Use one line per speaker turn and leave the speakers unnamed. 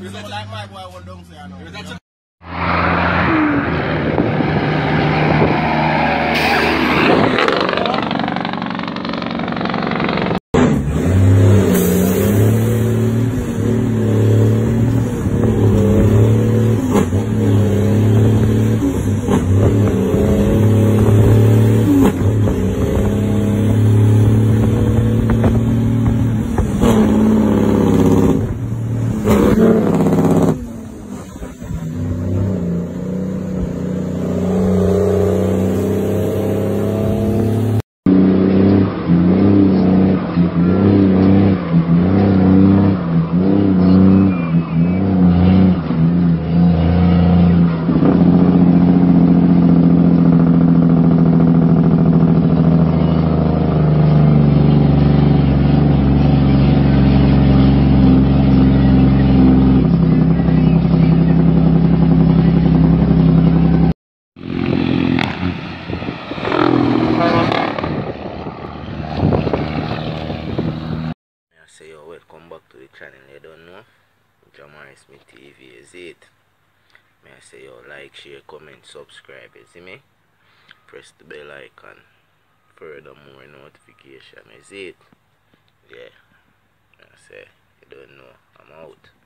You don't like my boy what don't say I know.
Say yo, welcome back to the channel. You don't know, Jamari Smith TV, is it? May I say yo, like, share, comment, subscribe, you see me? Press the bell icon, furthermore notification, is it? Yeah, may I say, you don't know, I'm out.